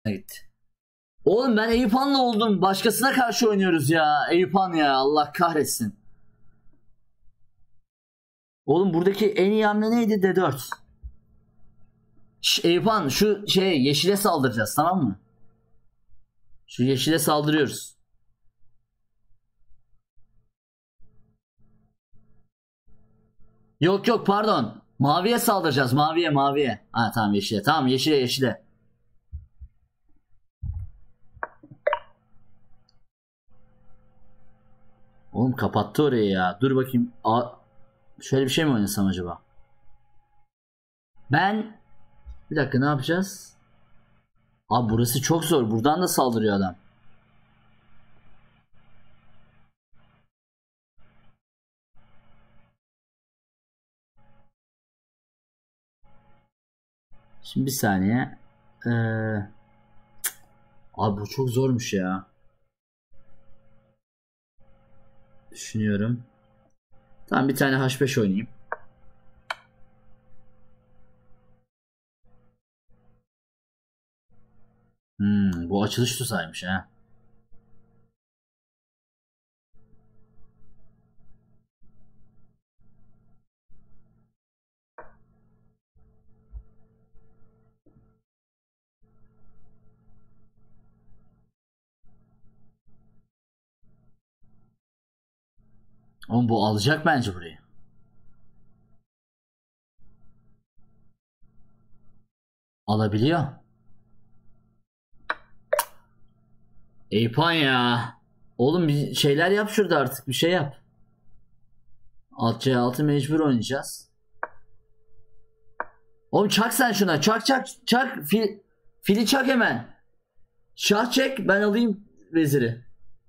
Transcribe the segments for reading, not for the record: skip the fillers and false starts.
Gitti. Oğlum ben Eyüphan'la oldum. Başkasına karşı oynuyoruz ya. Eyüphan ya. Allah kahretsin. Oğlum buradaki en iyi hamle neydi? D4. Eyüphan şu yeşile saldıracağız, tamam mı? Şu yeşile saldırıyoruz. Yok pardon. Maviye saldıracağız. Maviye. Ha tamam, yeşile. Tamam, yeşile. Oğlum kapattı orayı ya. Dur bakayım. Şöyle bir şey mi oynasam acaba? Bir dakika, ne yapacağız? Abi burası çok zor. Buradan da saldırıyor adam. Şimdi bir saniye. Abi bu çok zormuş ya. Düşünüyorum. Tamam, bir tane H5 oynayayım. Bu açılış tuzağıymış ha. Oğlum bu alacak bence burayı. Alabiliyor. Eyüphan ya. Oğlum bir şeyler yap şurada artık. Bir şey yap. Alt C6 mecbur oynayacağız. Oğlum çak sen şuna. Çak. Fili çak hemen. Şah çek, ben alayım veziri.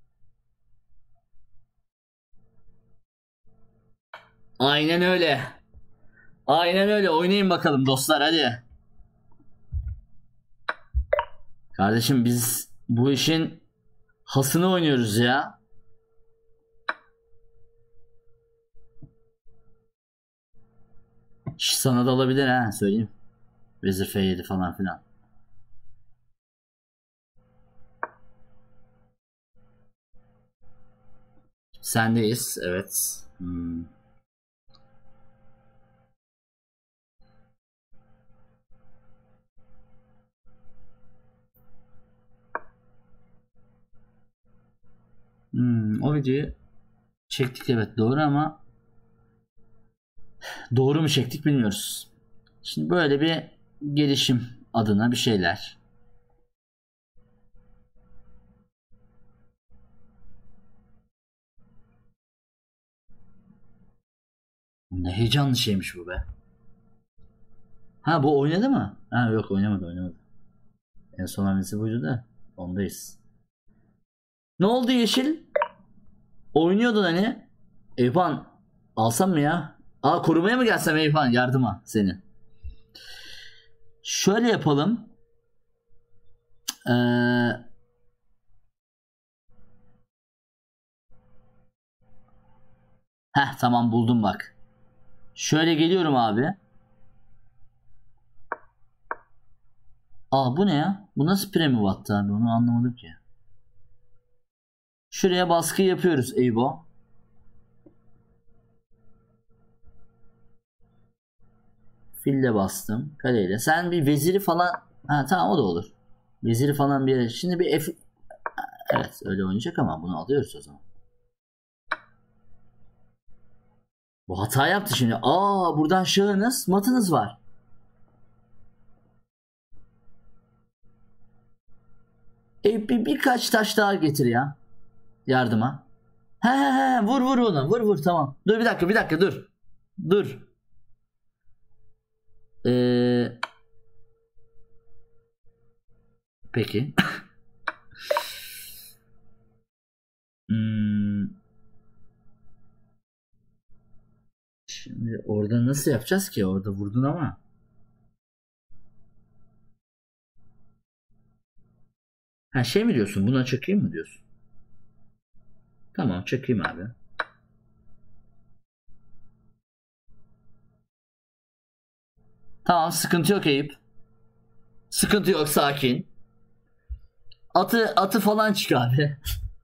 Aynen öyle. Oynayın bakalım dostlar, hadi. Kardeşim biz bu işin hasını oynuyoruz ya. Sana da olabilir ha, söyleyeyim. Vezir F7 falan filan. Sendeyiz, evet. O videoyu çektik, evet doğru, ama doğru mu çektik bilmiyoruz. Şimdi böyle bir gelişim adına bir şeyler. Ne heyecanlı şeymiş bu be. Ha, bu oynadı mı? Ha yok, oynamadı. En son hamlesi buydu da ondayız. Ne oldu yeşil? Oynuyordun hani. Eyüphan alsam mı ya? Korumaya mı gelsem Eyüphan, yardıma seni. Şöyle yapalım. Tamam, buldum bak. Şöyle geliyorum abi. Bu ne ya? Bu nasıl premi battı abi, onu anlamadım ki. Şuraya baskı yapıyoruz Eybo. Fille bastım. Kaleyle. Sen bir veziri falan. Tamam, o da olur. Veziri falan bir yere. Şimdi bir F. Evet öyle oynayacak ama bunu alıyoruz o zaman. Bu hata yaptı şimdi. Buradan şahınız, matınız var. Birkaç taş daha getir ya. Yardıma. Vur onu. Vur tamam. Dur bir dakika dur. Dur. Peki. Şimdi orada nasıl yapacağız ki? Orada vurdun ama. Şey mi diyorsun? Buna çakayım mı diyorsun? Tamam, çakayım abi. Tamam, sıkıntı yok Eyüp. Sıkıntı yok, sakin. Atı falan çık abi.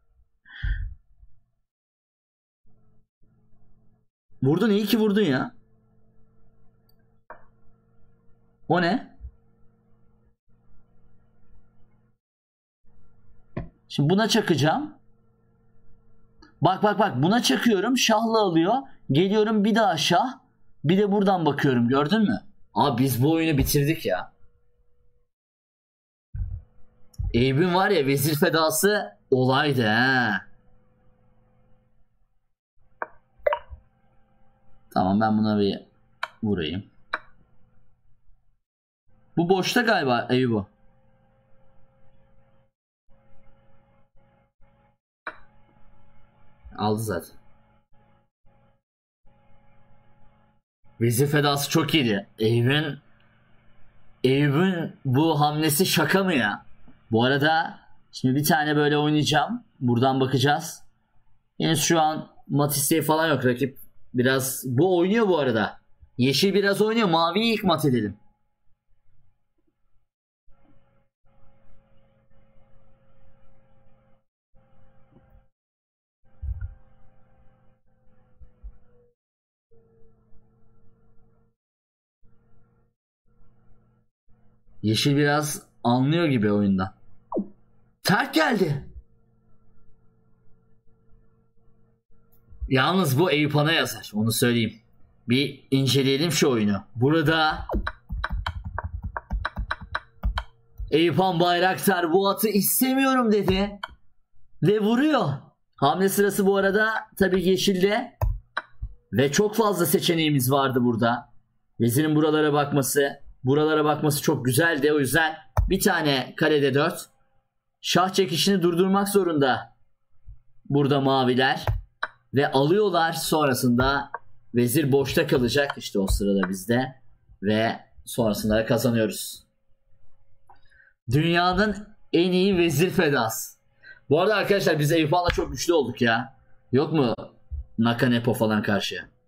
Vurdun, iyi ki vurdun ya. O ne? Şimdi buna çakacağım. Bak buna çakıyorum. Şahla alıyor. Geliyorum bir daha şah. Bir de buradan bakıyorum, gördün mü? Abi biz bu oyunu bitirdik ya. Eyüp'ün var ya vezir fedası olaydı he. Tamam, ben buna bir vurayım. Bu boşta galiba Eyüp. Aldı zaten. Vezir fedası çok iyiydi. Eyüp'ün bu hamlesi şaka mı ya? Bu arada şimdi bir tane böyle oynayacağım. Buradan bakacağız. Henüz şu an mat isteği falan yok rakip. Biraz bu oynuyor bu arada. Yeşil biraz oynuyor. Maviyi ilk mat edelim. Yeşil biraz anlıyor gibi oyunda. Terk geldi. Yalnız bu Eyüp Han'a yazar. Onu söyleyeyim. Bir inceleyelim şu oyunu. Burada Eyüp Han Bayraktar bu atı istemiyorum dedi. Ve vuruyor. Hamle sırası bu arada tabii yeşilde. Ve çok fazla seçeneğimiz vardı burada. Vezirin buralara bakması çok güzeldi. O yüzden bir tane karede 4. Şah çekişini durdurmak zorunda. Burada maviler. Ve alıyorlar, sonrasında vezir boşta kalacak. İşte o sırada bizde. Ve sonrasında kazanıyoruz. Dünyanın en iyi vezir fedası. Bu arada arkadaşlar biz Eyüp Han'la çok güçlü olduk ya. Yok mu Nakanepo falan karşıya?